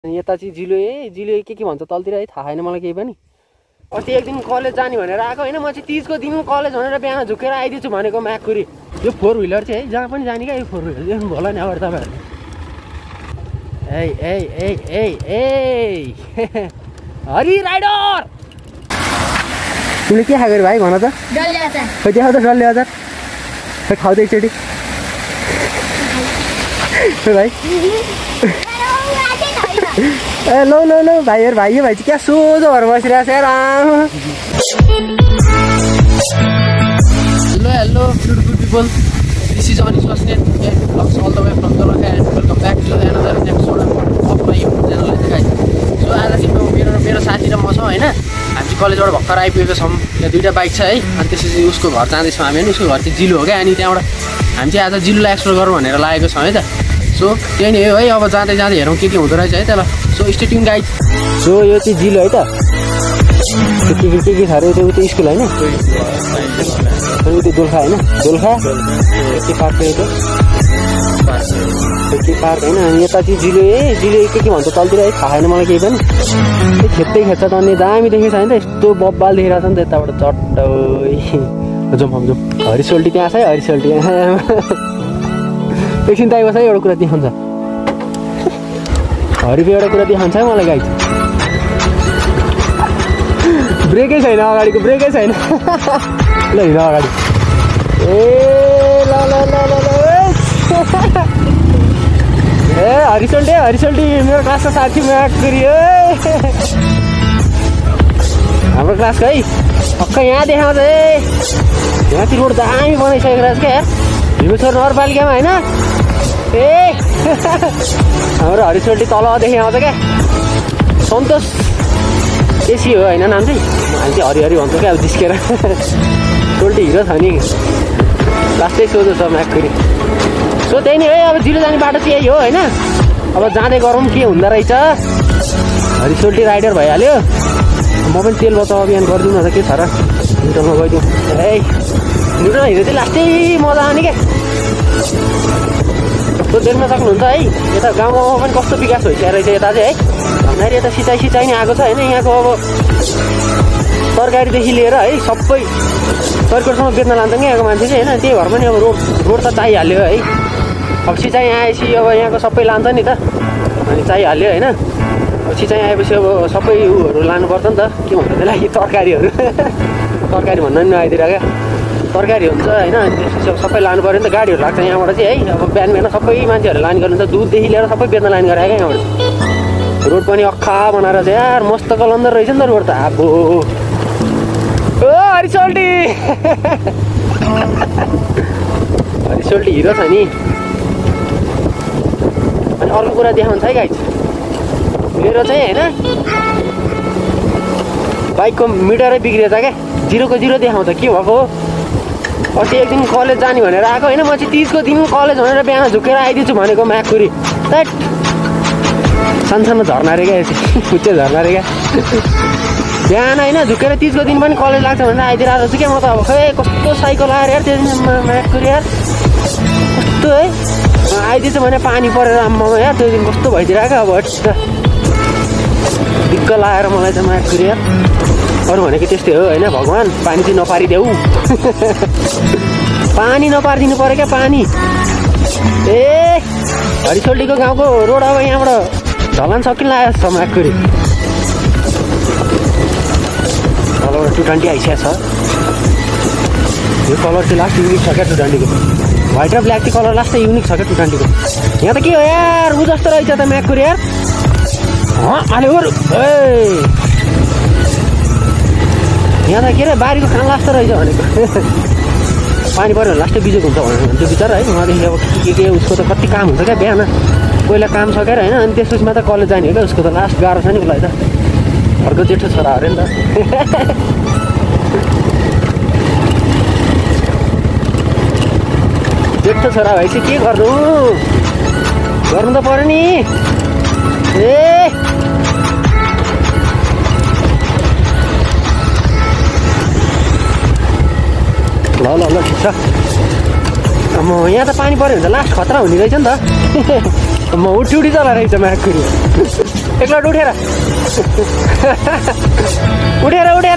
यता चाहिँ जिलो के भन्छ तलतिर है थाहा छैन मलाई केही पनि। अस्ति एक दिन कलेज जाने भनेर आएको होइन, म चाहिँ 30 को दिन कलेज भनेर बिहान झुकेर आइदिन्छु भनेको म्याककुरी। यो 4 व्हीलर चाहिँ है जहाँ पनि जाने क्या यो 4 व्हीलर देख्नु होला नि अगाडि तपाईँहरू। हरि राइडर तिमीले के खाएको भाइ भन त? खै देखाउ त डल्ले अचार, खै खाऊ त एकचोटि भाइ। ए लो भाइ भाइ यो भाइ चाहिँ क्या सोझो भएर बसिरहेको छ यार। Hello beautiful people, this is Anis Basnet blogs all the way from Dolakha and welcome back to another episode of my YouTube channel guys. So आज चाहिँ मेरो साथी र म छौँ होइन, हामी चाहिँ कलेजबाट भर्खर आइपुगेको छौँ। यहाँ 2टा बाइक छ है, अनि त्यसपछि उसको घर जाँदैछौँ हामी होइन। उसको घर चाहिँ जिलो हो क्या, अनि त्यहाँबाट हामी चाहिँ आज जिलोलाई एक्सप्लोर गरौँ भनेर लागेको छौँ है त। सो त्यही नै हो है, अब जाँदै हेरौँ के हुँदो रहेछ है त ल। So stay tuned guys. So यो चाहिँ जिलो है त, के छ अरे त्यो स्कुल होइन, अनि त्यो दोलखा होइन, दोलखा के पार्क के पार्क होइन। अनि यता चाहिँ जिलो के भन्छ तलतिर है थाहा छैन मलाई केही पनि। खेप्दै खेप्छ त अनि दामी देखेको छ होइन त, यस्तो बब्बाल देखिरहेको छ नि त यताबाट चट्टै। जाउँ हरिसोल्टी त्यहाँ छ है, हरिसोल्टी एकछिन त आइबस् है, एउटा कुरा देखाउँछ हरिको, एउटा कुरा देखाउँछ है मलाई गाइज। ब्रेकै छैन अगाडिको, ब्रेकै छैन ल हिँड अगाडि। ए ल ए हरिसोल्टी मेरो क्लासको साथी म्याककुरी हाम्रो क्लासको है। पक्क यहाँ देखाउँछ है, यहाँ चाहिँ रोड दामी बनाइसकेको रहेछ क्या भीमेश्वर नगरपालिकामा होइन। ए हाम्रो हरिसोल्टी तलदेखि आउँछ क्या, सन्तोष एसी हो होइन नाम चाहिँ, हामी चाहिँ हरिहरि भन्छ क्या अब जिस्केर। सोल्टी हिरो छ नि, लास्टै सोझो छ म्याककुरी। सो त्यही नै है, अब जिलो जाने बाटो चाहिँ यही हो होइन। अब जाँदै गरौँ के हुँदो रहेछ। हरिसोल्टी राइडर भइहाल्यो, म पनि तेल बचाउ अभियान गरिदिउँ न त के छ र, न्युट्रलमा गइदिउँ। ए न्युट्रल हिँड्दा चाहिँ लास्टै मजा आउने क्या। त्यो देख्न सक्नुहुन्छ है, यता गाउँमा पनि कस्तो विकास भइसकेको रहेछ यता चाहिँ है। भन्दाखेरि यता सिँचाइ नै आएको छ होइन। यहाँको अब तरकारीदेखि लिएर है सबै सरकारसम्म बेच्न लान्छ क्या यहाँको मान्छे चाहिँ होइन। त्यही भएर पनि अब रोड त चाहिहाल्यो है। अब सिँचाइ आएपछि अब यहाँको सबै लान्छ नि त, अनि चाहिहाल्यो होइन। अब सिँचाइ आएपछि अब सबै उहरू लानुपर्छ नि त, के भन्छ त्यसलाई तरकारीहरू तरकारी भन्न नि आइदिएर क्या, तरकारी हुन्छ होइन। त्यसपछि अब सबै लानु पऱ्यो नि त, गाडीहरू लाग्छ यहाँबाट चाहिँ है। अब बिहान सबै मान्छेहरू लाइन गर्नुहुन्छ, दुधदेखि लिएर सबै बेच्न लाइन गरायो क्या यहाँबाट। रोड पनि अख्खा बनाएर चाहिँ यार मस्त कलन्दर रहेछ नि त रोड त। अब ओ हरिसोल्टी हरिसोल्टी हिरो छ नि। अनि अर्को कुरा देखाउँछ है गाइज, मेरो चाहिँ होइन बाइकको मिटरै बिग्रिएछ क्या, 0 को 0 देखाउँछ। के भएको हो, अस्ति एक दिन कलेज जाने भनेर आएको होइन, म चाहिँ 30 को दिन कलेज भनेर बिहान झुकेर आइदिन्छु भनेको म्याककुरी। त्यट सानो झर्ना रे क्या, खुच्चे झर्ना रे क्या। बिहान होइन झुकेर 30 को दिन पनि कलेज लाग्छ भनेर आइदिरहेको छु क्या म त। अब खै कस्तो साइकल आएर यार त्यो दिन म्याककुरी यार, कस्तो है आइदिन्छु भने पानी परेर आम्मामा यार त्यो दिन कस्तो भइदिरहेको। अब दिक्क लगाएर मलाई त म्याककुरी यार। अरू भनेको त्यस्तै हो होइन, भगवान् पानी चाहिँ नपारिदेऊ पानी नपारिदिनु पऱ्यो क्या पानी। ए हरिसोल्टीको गाउँको रोड अब यहाँबाट ढलान सकिन लागेको छ म्याककुरी। तलबाट 220 आइसकेको छ। यो कलर चाहिँ लास्ट युनिक छ क्या 220को, व्हाइट र ब्ल्याक चाहिँ कलर लास्ट युनिक छ क्या 220को। यहाँ त के हो यार, ऊ जस्तो रहेछ त म्याककुरी यार। आले ओर यहाँ त के अरे बारीको खाना लास्ट रहेछ भनेको। पानी पऱ्यो भने लास्टै बिजोक हुन्छ भनेर त्यो बिचरा है। उहाँदेखि अब के उसको त कति काम हुन्छ क्या, बिहान पहिला काम सकेर होइन, अनि त्यसपछि मात्र कलेज जाने हो क्या। उसको त लास्ट गाह्रो छ नि उसलाई त, घरको जेठो छोरा अरे नि त। जेठो छोरा भएपछि के गर्नु त पऱ्यो नि। ए ल ठिक छ। म यहाँ त पानी पऱ्यो भने त लास्ट खतरा हुने रहेछ नि त। म उठी चला रहेछ म्याककुरी। एकलट उठेर उठेर उठेर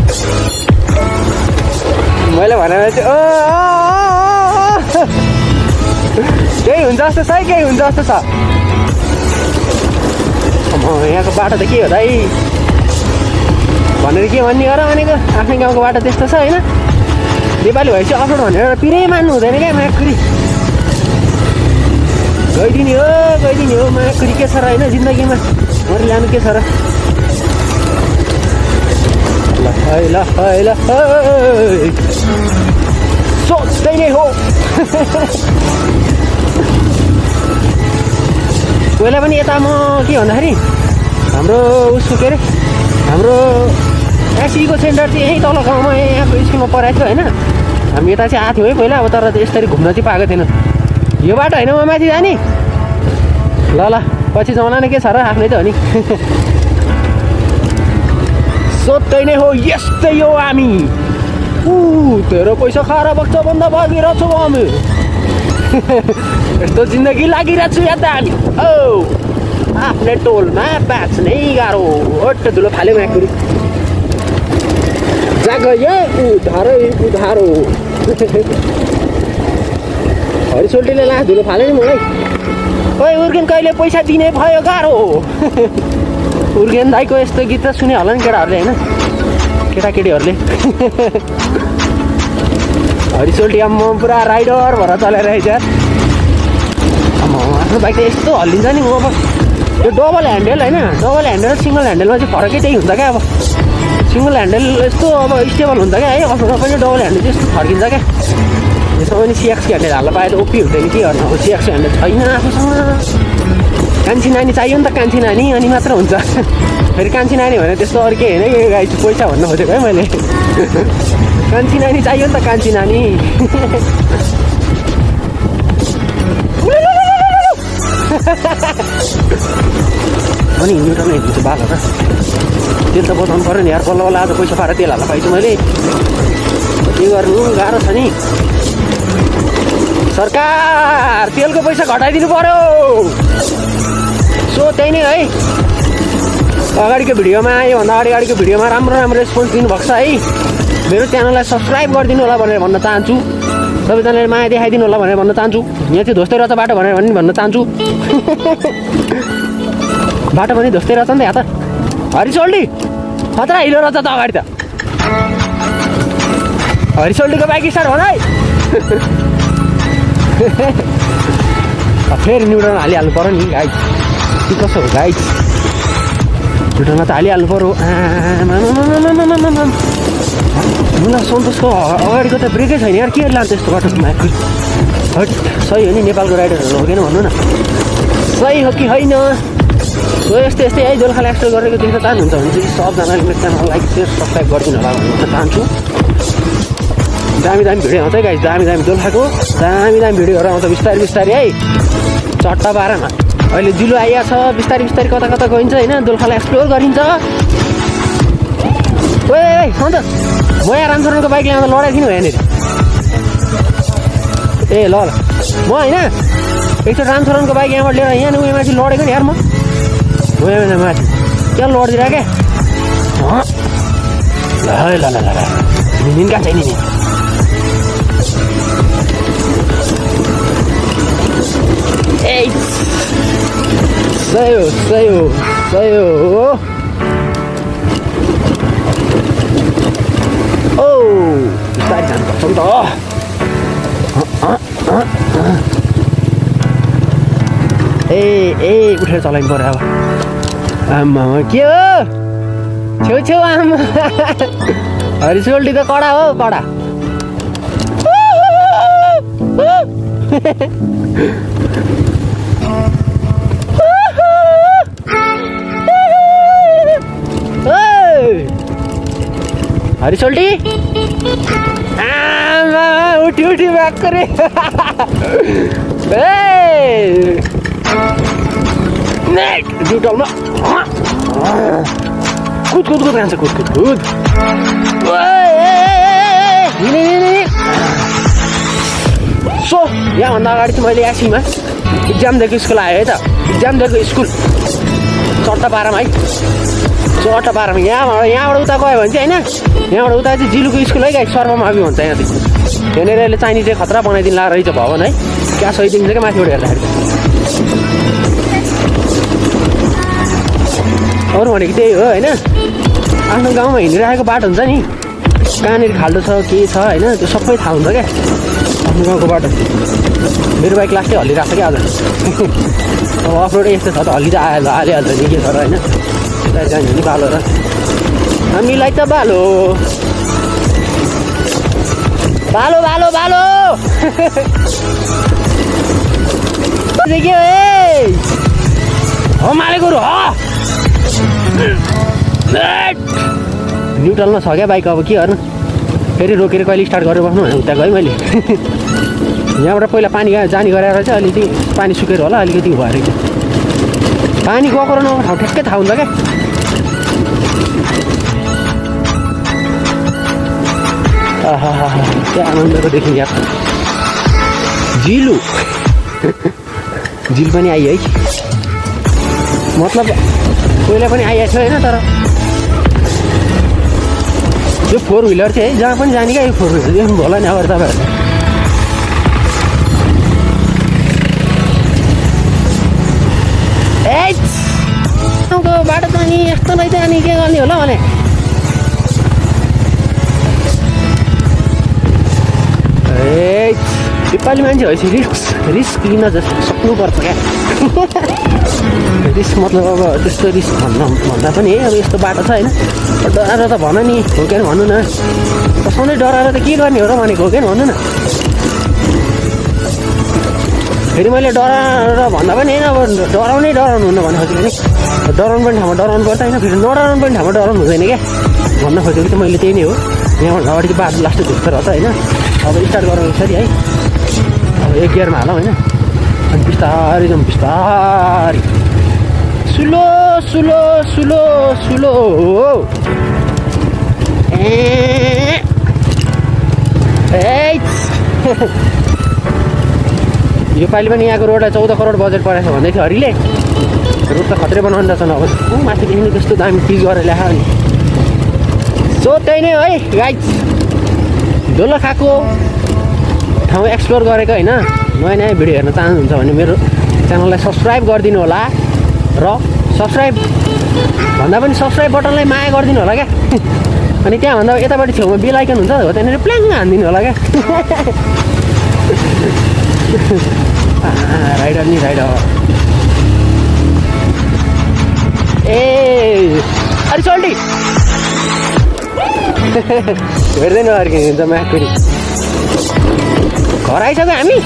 मैले भनेर चाहिँ केही हुन्छ जस्तो छ है केही हुन्छ जस्तो छ यहाँको बाटो त के हो दाइ भनेर के भन्ने गर भनेको आफ्नै गाउँको बाटो त्यस्तो छ होइन नेपाली भएपछि अफरोड भनेर पिरै मान्नु हुँदैन क्या माकुरी गइदिने हो माकुरी के छ र होइन जिन्दगीमा मरि लानु के छ र ल सोच्दै नै हो पहिला पनि यता म के भन्दाखेरि हाम्रो उसको के अरे हाम्रो एसीको सेन्टर चाहिँ यहीँ तल गाउँमा यहाँको स्कुलमा पढाएको थियो होइन हामी यता चाहिँ आएको थियौँ है पहिला अब तर यसरी घुम्न चाहिँ पाएको थिएन यो बाटो होइन म माथि जाने ल पछि जाउला नै के छ र आफ्नै त हो नि सोध्दै नै हो यस्तै हो हामी तेरो पैसा खाएर बग्छ भन्दा बगिरहेको छौँ हामी यस्तो जिन्दगी लागिरहेको छु यहाँ त हामी आफ्नै टोलमा बाँच्नै गाह्रो ओट्ट धुलो फाल्यो माकुरी जागयो उधारो हरिसोल्टीले ला धुलो फाल्यो नि मलाई ओइ उर्गेन कहिले पैसा दिने भयो गाह्रो उर्गेन दाइको यस्तो गीत त सुने होला नि केटाहरूले होइन केटाकेटीहरूले हरिसोल्टी म पुरा राइडर भएर चलेर आइज आफ्नो बाइक त यस्तो हल्लिन्छ नि म अब यो डबल ह्यान्डल होइन डबल ह्यान्डल र सिङ्गल ह्यान्डलमा चाहिँ फरकै त्यही हुन्छ क्या अब सिङ्गल ह्यान्डल यस्तो अब स्टेबल हुन्छ क्या है अफरोडमा पनि डबल ह्यान्डल चाहिँ यस्तो फर्किन्छ क्या यसमा पनि सिएक्सको ह्यान्डल हाल्न पाए त ओपी हुँदैन के गर्नु अब सिएक्सको ह्यान्डल छैन आफूसँग कान्छी नानी चाहियो नि त कान्छी नानी अनि मात्र हुन्छ फेरि कान्छी नानी भने त्यस्तो अरू केही होइन कि गाई पैसा भन्न खोजेको है मैले कान्छी नानी चाहियो नि त कान्छी नानी अनि न्युट्रल नै दिन्छु बाल र तेल त बचाउनु पऱ्यो नि यार बल्ल बल्ल आज पैसा पाएर तेल हाल्न पाइछु मैले के गर्नु गाह्रो छ नि सरकार तेलको पैसा घटाइदिनु पर्यो सो त्यही नै है अगाडिको भिडियोमा योभन्दा अगाडिको भिडियोमा राम्रो रेस्पोन्स दिनुभएको छ है मेरो च्यानललाई सब्सक्राइब गरिदिनु होला भनेर भन्न चाहन्छु सबैजनाले माया देखाइदिनु होला भनेर भन्न चाहन्छु यहाँ चाहिँ ध्वस्तै रहेछ बाटो भनेर भन्न चाहन्छु बाटो पनि ध्वस्तै रहेछ नि त यहाँ त हरिसोल्टी खतरा हिलो रहेछ त अगाडि त हरिसोल्टीको बाइक स्टार्ट भन है फेरि न्युट्रल हालिहाल्नु पऱ्यो नि गाइड के कसो हो गाइड न्युट्रलमा त हालिहाल्नु पऱ्यो मलाई सन्तोषको अगाडिको त ब्रेकै छैन यार के लान्छ यस्तो बाटोमा हट सही हो नि नेपालको राइडरहरू हो किन भन्नु न सही हो कि होइन सो यस्तै है दोलखाले एक्सप्लोर गरेको देख्न चाहनुहुन्छ भने चाहिँ सबजनाले मेरो च्यानल लाइक सेयर सब्सक्राइब गरिदिनु होला भन्न चाहन्छु दामी भिडियो आउँछ है गाइस दामी दोलखाको दामी भिडियोहरू आउँछ बिस्तारै है चट्टा बाह्रमा अहिले जुलो आइएको छ बिस्तारै कता गइन्छ होइन दोलखालाई एक्सप्लोर गरिन्छ ओए सन्तोष म यहाँ रामचरणको बाइक ल्याउँदा लडाइदिनु भयो यहाँनिर ए ल म होइन एकचोटि रामचरणको बाइक यहाँबाट लिएर यहाँ उयो माथि लडेको नि यार म यहाँ माथि क्या लडिदिएर क्या ल निन्का छैन नि ए सही हो ओ बिस्तारै जानुपर्छ नि त ए उठेर चलाइनु पर्यो अब आमा के हो छेउ आमा हरिसोल्टी त कडा हो कडा हरिसोल्टी आमा उठी ब्याक करे जुटलमा कुद जान्छ कुद सो यहाँभन्दा अगाडि चाहिँ मैले एसीमा इक्जाम दिएको स्कुल आयो है त इक्जाम दिएको स्कुल चट्टा पारामा है, चट्टा पारामा। यहाँबाट उता गयो भने चाहिँ होइन, यहाँबाट उता चाहिँ जिलुको स्कुल है गाई, सर्वमावि हुन्छ यहाँदेखि। त्यहाँनिर यसले चाहिने चाहिँ खतरा बनाइदिनु ला रहेछ भवन है, क्या सहिदिन्छ क्या माथिबाट हेर्दाखेरि। अरू भनेको त्यही हो होइन, आफ्नो गाउँमा हिँडिरहेको बाटो हुन्छ नि, कहाँनिर खाल्डो छ के छ होइन, त्यो सबै थाहा हुन्छ क्या आफ्नो गाउँको बाटो। मेरो बाइक लास्टै हल्लिरहेको छ क्या आज। अब अफरोडै यस्तो छ त हल्ली त हालिहाल्छ नि के छ र होइन, जाने नि बालो र हामीलाई त बालो बालो बालो बालो के हो मालेको न्युट्रलमा छ क्या बाइक। अब के गर्नु, फेरि रोकेर कहिले स्टार्ट गरेर बस्नु भने उता गएँ मैले। यहाँबाट पहिला पानी जाने गरेर चाहिँ अलिकति पानी सुकेर होला अलिकति भएर चाहिँ पानी गएको र नगएको ठाउँ ठ्याक्कै थाहा हुन्छ क्या। क्या आनन्दको देखिन्छ यार। झिलु झिल पनि आइयो है, मतलब पहिला पनि आइएको थियो होइन, तर यो 4 व्हिलर चाहिँ है जहाँ पनि जाने क्या, यो 4 व्हिलर देख्नु होला नि अब तपाईँहरूले। गाउँको बाटो त अनि यस्तो नै त अनि के गर्ने होला भने नेपाली मान्छे भएपछि रिस्क लिन सक्नुपर्छ क्या। रिस्क मतलब अब त्यस्तो रिस्क भन्दा पनि है, अब यस्तो बाटो छ होइन, डराएर त भन नि हो कि भन्नु न, सधैँ डराएर त के गर्ने हो र भनेको हो कि भन्नु न। फेरि मैले डराएर भन्दा पनि होइन, अब डराउनु हुन्न भन्न खोजेको नि, डराउनु पनि ठाउँमा डराउनु पर्छ होइन, फेरि नडराउनु पनि ठाउँमा डराउनु हुँदैन क्या भन्न खोजेको चाहिँ मैले त्यही नै हो। यहाँबाट अगाडि बाटो लास्टै झुक्छ रहेछ होइन, अब स्टार्ट गराउनु छ नि है, अब 1 गियरमा हालौँ होइन, अनि बिस्तारै जाउँ बिस्तारै, सुलो सुलो सुलो सुलो योपालि पनि यहाँको रोडलाई 14 करोड बजेट परेको छ भन्दै थियो हरिले। रोड त खत्रै बनाउनु रहेछ अब माथिदेखि त्यस्तो दामी चिज गरेर ल्याएको नि। सो त्यही नै हो है गाइज, दोलखाको ठाउँ एक्सप्लोर गरेको होइन। नयाँ नयाँ भिडियो हेर्न चाहनुहुन्छ भने मेरो च्यानललाई सब्सक्राइब गरिदिनु होला, र सब्सक्राइब भन्दा पनि सब्सक्राइब बटनलाई माया गरिदिनु होला क्या। अनि त्यहाँभन्दा यतापट्टि छेउमा बेल आइकन हुन्छ हो, त्यहाँनिर प्ल्याङ हानिदिनु होला क्या। राइडर नि राइडर अरे चल्टी हेर्दैन अर्किन्छ माथि घर आइसक्यो हामी।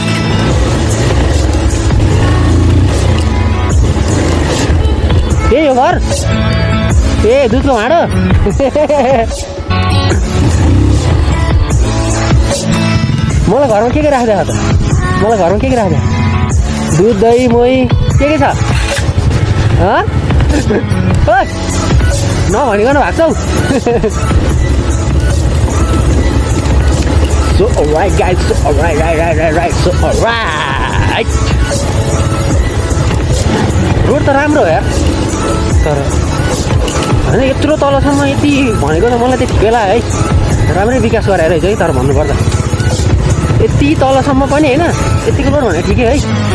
ए यो घर ए दुधको भाँडो मलाई घरमा के राख्दै त, मलाई घरमा के राख्दै, दुध दही मोही के छ नभनिकन भएको छौ। So alright guys, so alright, so alright। Road त राम्रो हो यार, तर होइन यत्रो तलसम्म यति भनेको त मलाई त ठिकै लाग्यो है, राम्रै विकास गराएर है। तर भन्नुपर्दा यति तलसम्म पनि होइन, यतिको रोड भने ठिकै है।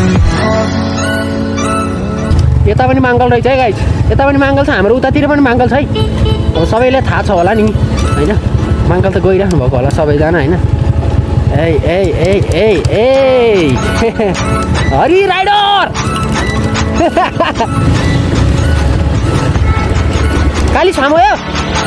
यता पनि माङ्गल रहेछ है गाइज, यता पनि माङ्गल छ, हाम्रो उतातिर पनि माङ्गल छ है। अब सबैलाई थाहा छ होला नि होइन, माङ्गल त गइराख्नु भएको होला सबैजना होइन। हरि राइडर काली छामो यो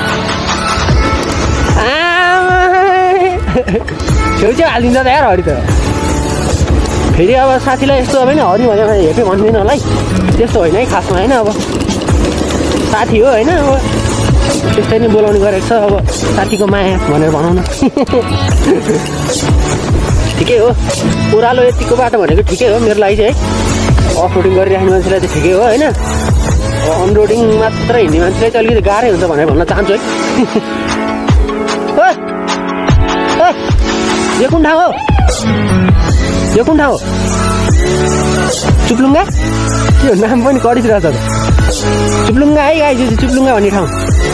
छेउछेउ हालिदिन्छ त यार हरि त। फेरि अब साथीलाई यस्तो अब होइन हरि भनेर हेपे भन्दिनँ होला है, त्यस्तो होइन है खासमा होइन, अब साथी हो होइन, अब त्यस्तै नै बोलाउने गरेको छ, अब साथीको माया भनेर भनौँ न। ठिकै हो, ओह्रालो यतिको बाटो भनेको ठिकै हो मेरो लागि चाहिँ है। अफ रोडिङ गरिराख्ने मान्छेलाई चाहिँ ठिकै हो होइन, अन रोडिङ मात्र हिँड्ने मान्छेलाई चाहिँ अलिकति गाह्रै हुन्छ भनेर भन्न चाहन्छु है। यो कुन ठाउँ हो, यो कुन ठाउँ हो? चुप्लुङ्गा के हो नाम पनि कडिरहेछ त। चुप्लुङ्गा है गाइज, यो चुप्लुङ्गा भन्ने ठाउँ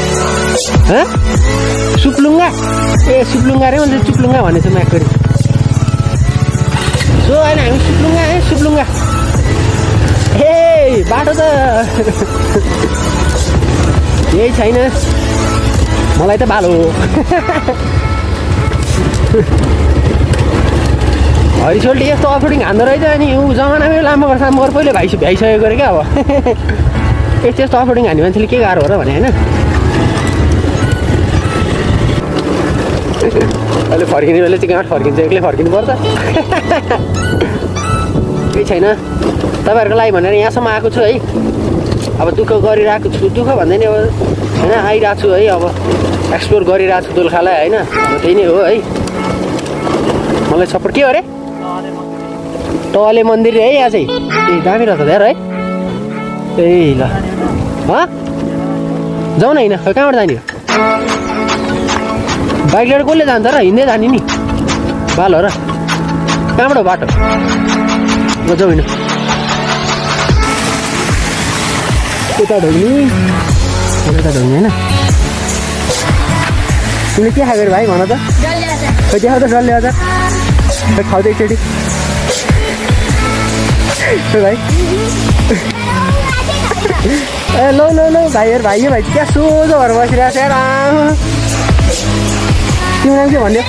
सुप्लुङ्गा ए सुप्लुङ्गा रे मैले चुप्लुङ्गा भनेको छु म्याकरी। सो होइन हामी सुप्लुङ्गा है सुप्लुङ्गा। ए बाटो त यही छैन, मलाई त बालो हरिसोल्टी यस्तो अफरोडिङ हान्दो रहेछ। अनि ऊ जमानामै लामो मगर पहिले भ्याइसकेको अरे क्या। अब यस्तो यस्तो अफरोडिङ हान्ने मान्छेले के गाह्रो हो र भने होइन। अहिले फर्किने बेला चाहिँ गाँठ फर्किन्छ, एक्लै फर्किनु पर्छ। केही छैन तपाईँहरूको लागि भनेर यहाँसम्म आएको छु है। अब दुःख गरिरहेको छु, दुःख भन्दैन अब होइन, आइरहेको छु है। अब एक्सप्लोर गरिरहेको छु दोलखालाई होइन। अब त्यही नै हो है। मलाई सपोर्ट के हो अरे टले मन्दिर है यहाँ चाहिँ। ए दामी रहेछ यार है। ए ल जाउँ न होइन कहाँबाट जाने हो? बाइक लिएर कसले जान्छ र? हिँड्दै जाने नि बाल हो र? कहाँबाट हो बाटो? ल जाउँ होइन उता ढोग्ने उता ढोग्ने होइन। तिमीले के खाएको भाइ भन त? खै देखाउ त डल्ले हजुर खै खाउँदै एकचोटि भाइ। ए लौ लौ लौ भाइहरू भाइ भाइ क्या सोझो भएर बसिरहेको छ यार। तिम्रो नाम के भन्यो?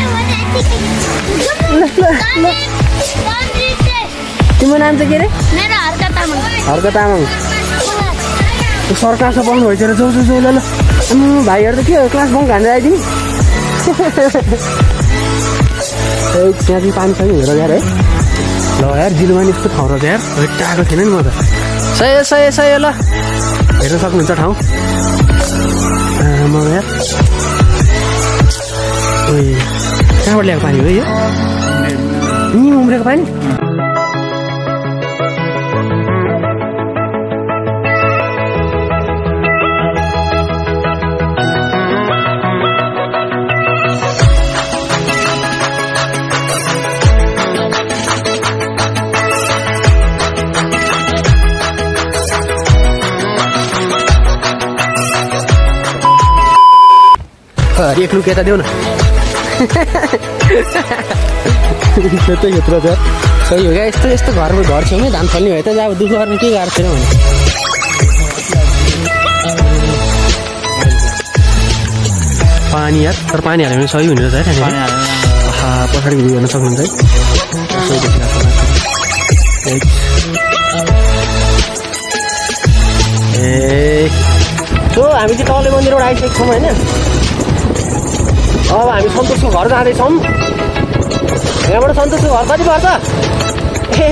तिम्रो नाम चाहिँ के अरे? हर्क तामाङ। सरकार सब पाउनु भइसकेर जाउँ जाउँ जाउँ ल ल। भाइहरू त के हो क्लास बङ्क हानेर आइदिनु। त्यहाँ चाहिँ पानी छैन हेर यार है। ल यार जिल्लामा नि यस्तो ठाउँ रहेछ यार, भेट्टाएको थिएन नि म त। सही सही सही ल हेर्न सक्नुहुन्छ ठाउँ म यार। कहाँबाट ल्याएको पानी हो यो? उम्रेको पानी? एक लुक यता देऊ न। यत्रो यत्रो छ सही हो क्या। यस्तो यस्तो घर छेउमै धान फल्ने भयो त अब दुःख गर्ने केही गाह्रो छैन भने। पानी यार तर पानी हाल्यो भने सही हुने रहेछ है त्यहाँनिर। पछाडि भिडियो हेर्न सक्नुहुन्छ है। ए सो हामी चाहिँ तले मन्दिरबाट आइसकेको छौँ होइन। अब हामी सन्तोषको घर जाँदैछौँ। यहाँबाट सन्तोषको घर कति पर्छ? ए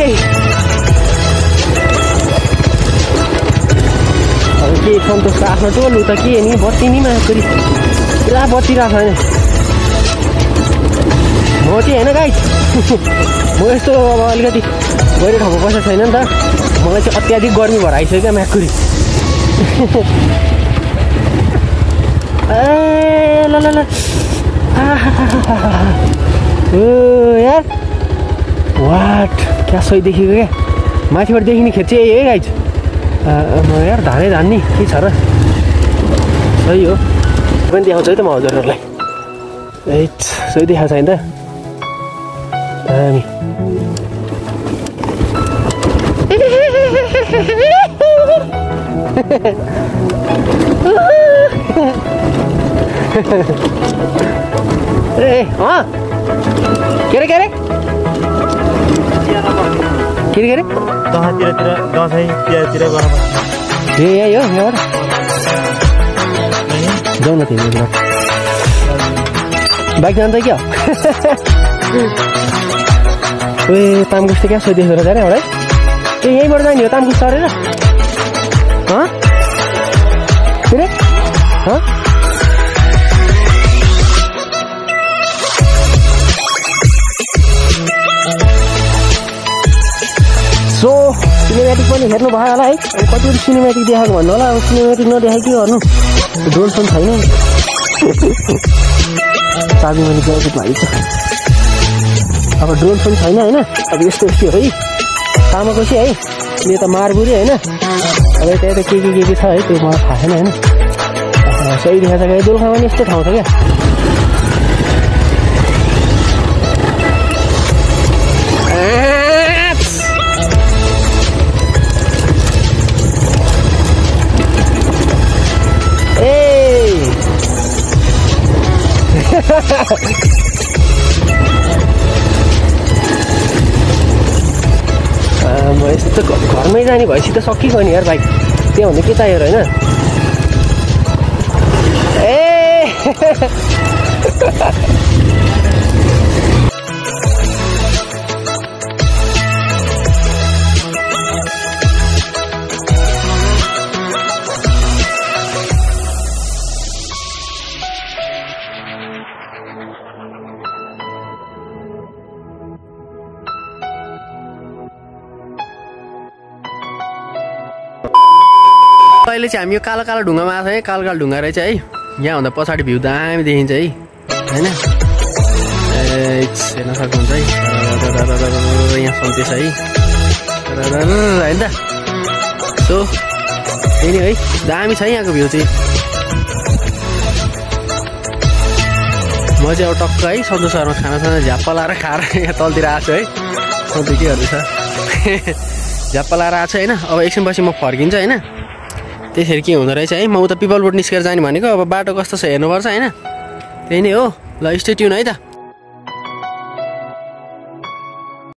अब के सन्तोषको आफ्नो टोल उता के नि बत्ती नि फेरि पुरा बत्ती रहेछ होइन। म चाहिँ होइन गाइस म यस्तो अब अलिकति गहिरो ठाउँको पैसा छैन नि त। मलाई चाहिँ अत्याधिक गर्मी भएर आइसक्यो क्या म्याकुरी। ए ल ल ल यार वाट क्या सही देखिएको क्या। माथिबाट देखिने खेत चाहिँ यही है गाइज। यार धानै धान नि के छ र सही हो। पनि देखाउँछ है त म हजुरहरूलाई। ए सही देखाएको छैन त दामी। ए के अरे के अरे दसैँ तिहारतिर गर्न पर्छ। ए यही हो यहाँबाट जाउँ न तिमी बाइक जान्छ क्या? ए तामकुस त क्या सोधिएको रहेछ एउटा है। ए यहीँबाट जाने हो तामकुस चढेर? के अरे सो सिनेमेटिक पनि हेर्नु भयो होला है। कतिवटा सिनेमेटिक देखाएको भन्नु होला। अब सिनेमेटिक नदेखाइ के गर्नु, ड्रोन पनि छैन। चाबी मैले गएको भाइ छ। अब ड्रोन पनि छैन होइन। अब यस्तो यस्तो है तामाको चाहिँ है। यो त मारबुरी होइन। अब त्यही त के छ है त्यो मलाई थाहा छैन होइन सही देखाएको छ क्या दोलखामा पनि यस्तो ठाउँ छ क्या म यस्तो घरमै जाने भएपछि त सकिगयो नि यार भाइ त्योभन्दा के चाहियो र होइन अहिले चाहिँ हामी यो कालो कालो ढुङ्गामा आएको छ है कालो कालो ढुङ्गा रहेछ है यहाँभन्दा पछाडि भ्यू दामी देखिन्छ है होइन हेर्न सक्नुहुन्छ है यहाँ सन्चै छ है होइन त सो त्यही नै है दामी छ है यहाँको भ्यू चाहिँ म चाहिँ अब टक्क है सन्तोषहरूमा खानासाना झ्याप्पा लाएर खाएर यहाँ तलतिर आएको छु है सधैँ के गर्दैछ झ्याप्पा लाएर आएको छु होइन अब एकछिनपछि म फर्किन्छु होइन त्यसरी के हुँदो रहेछ है म उता पिपलबोट निस्केर जाने भनेको अब बाटो कस्तो छ हेर्नुपर्छ होइन त्यही नै हो ल स्टे ट्युन है त